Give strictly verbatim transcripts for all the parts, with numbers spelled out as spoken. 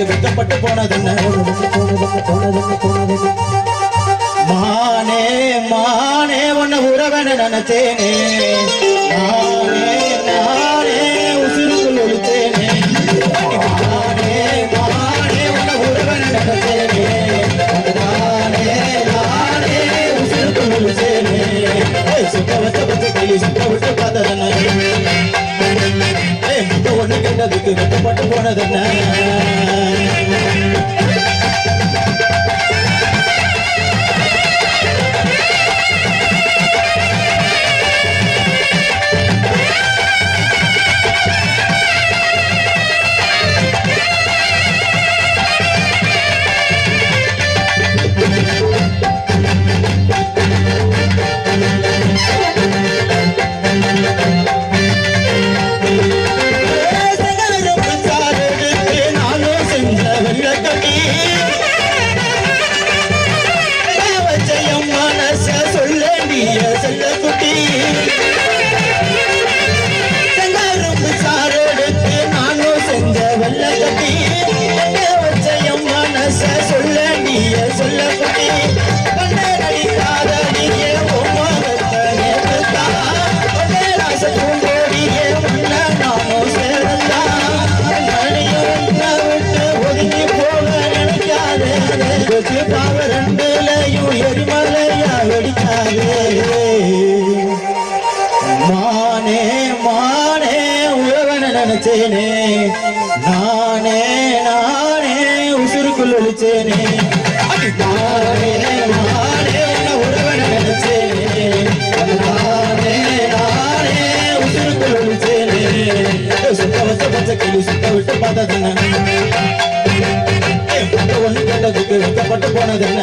வெக்கப்பட்டு போனதென்ன மானே மானே உன்னை உறவன நினைச்சேனே நானே நானே உசுருக்குள் ஒழித்தேனே மானே மானே உன்னை உறவன நினைச்சேனே நானே நானே உசுருக்குள் ஒழித்தேனே சுத்த வச்ச பச்சை கையை சுத்த விட்டு பார்த்ததென்ன முத்த ஒண்ணு கேட்டதுக்கு வெக்கப்பட்டு போனதென்ன மானே மானே உறவன நினைச்சேனே நானே நானே உசுருக்குள் ஒழிச்சேனே மானே மானே உறவன நினைச்சேனே நானே நானே உசுருக்குள் ஒழிச்சேனே சுத்த வச்ச பச்சை கிளி சுத்த விட்டு பார்த்ததென்ன ஒண்ணு கேட்டதுக்கு வெக்கப்பட்டு போனதென்ன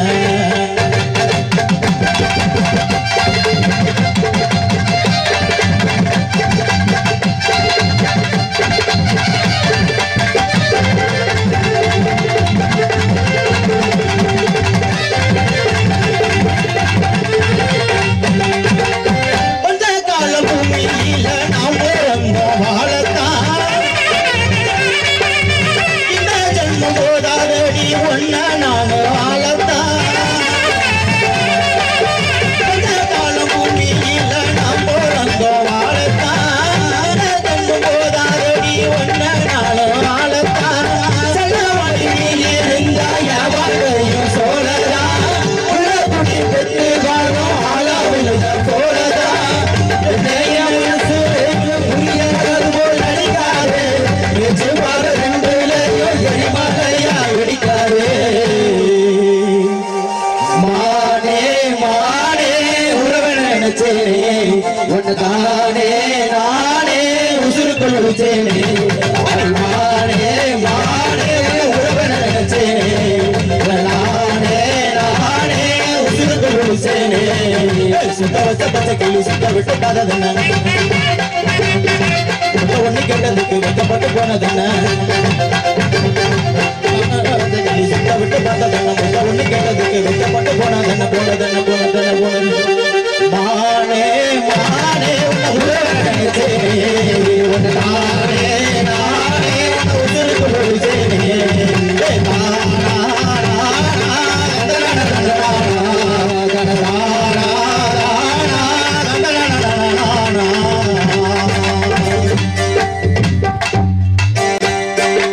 தானே நானே உசுருக்குள் ஒழிச்சேனே மானே மானே உறவன நினைச்சேனே நானே நானே உசுருக்குள் ஒழிச்சேனே சுத்த வச்ச பச்சை கிளி சுத்த விட்டு பார்த்ததென்ன ஒண்ணு கேட்டதுக்கு வெக்கப்பட்டு போனதென்ன சுத்த விட்டு பார்த்ததென்ன ஒண்ணு கேட்டது